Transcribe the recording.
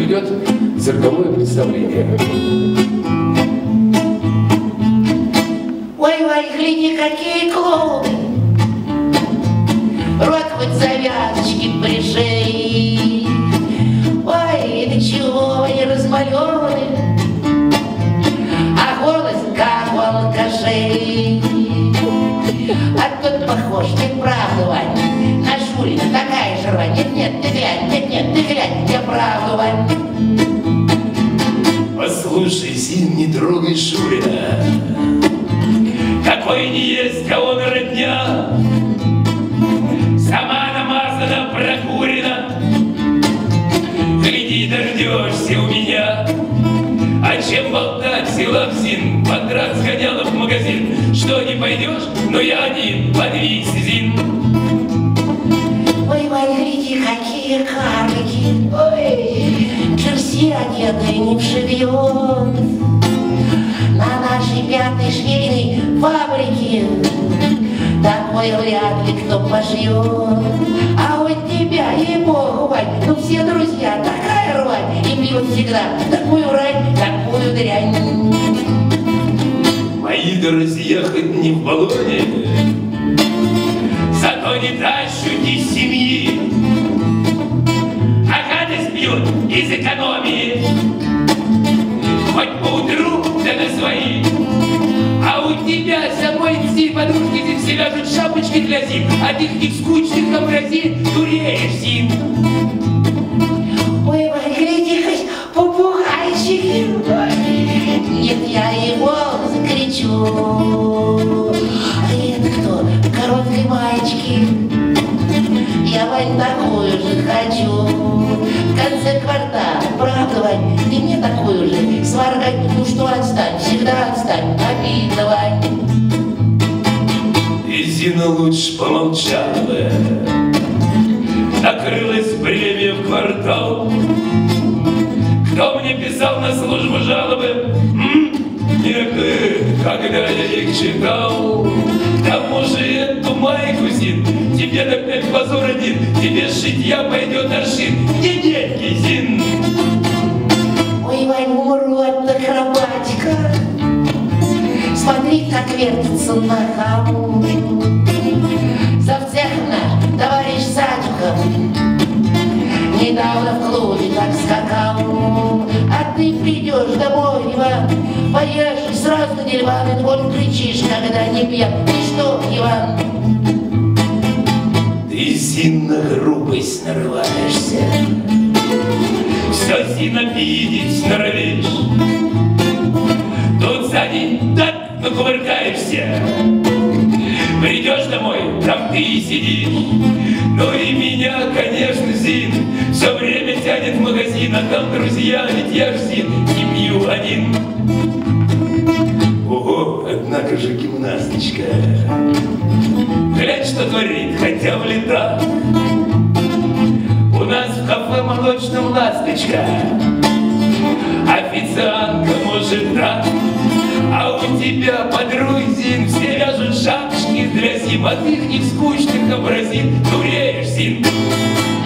ведет цирковое представление. Ой-ой, гляди, какие клоуны! Рот хоть завязочки пришей. Ой, да чего они размалеваны, а голос как у алкашей. А тот похож, нет, правда, Вань, на Шурина такая же рвань. Нет, ты глянь, нет, ты глянь, я правда, Вань. Послушай, Зин, не трогай Шурина, какой не есть кого он родня. Сама намазана, прокурена, гляди, дождешься у меня. А чем болтать, села в Зин, потрат сгоняла в магазин. Что, не пойдешь? Но я один, подвись, Зин. Ой, Вань, гляди, какие карлики. Ой, джерси одетые не вшивьет. На нашей пятой швейной фабрике такой вряд ли кто пошьет. А вот тебя, ей-богу, Вань, ну все друзья, такая рвань, и пьют всегда такую рань, такую дрянь. Мои друзья хоть не в баллоне, зато не тащут из семьи, а гадость пьют из экономии. Хоть поутру, да на свои. А у тебя самой все подружки здесь все вяжут шапочки для зим, а ты их скучных образин дуреешь, Зин. Ой, Вань, гляди, хоть попугайчики. Нет, я его закричу. А это кто? В короткой маечке. Я, Вань, такую же хочу. В конце квартала, правда, Вань, ты мне такую же сваргать. Ну что, отстань, всегда отстань, обидно, Вань. И Зина лучше помолчала, накрылась премия в квартал. Кто мне писал на службу жалобы? Нет, когда я их читал. К тому же эту майку, Зин, тебе опять позор один, тебе шитья пойдет аршин. Где деньги, Зин? Ой, Вань, урод, акробатика. Смотри, как вертится на хаму. Завцех наш, товарищ Садюков, недавно в клубе так скакал. А ты придешь домой, Иван, поешь и сразу на диван, и вот кричишь, когда не пьян. Ты что, Иван? Ты, Зин, на грубость нарываешься, все, Зин, обидеть норовишь. Тут сзади так накувыркаешься. Придешь домой, там ты и сидишь. Ну и меня, конечно, Зин, все время тянет в магазин, а там друзья, ведь я ж, Зин, не пью один. Ого, однако же гимнасточка. Глянь, что творит, хотя в лета. У нас в кафе молочном ласточка, официантка может так. А у тебя, подруги, Зин, все вяжут шапочки для зим, а ты их не скучных образин дуреешь, Зин.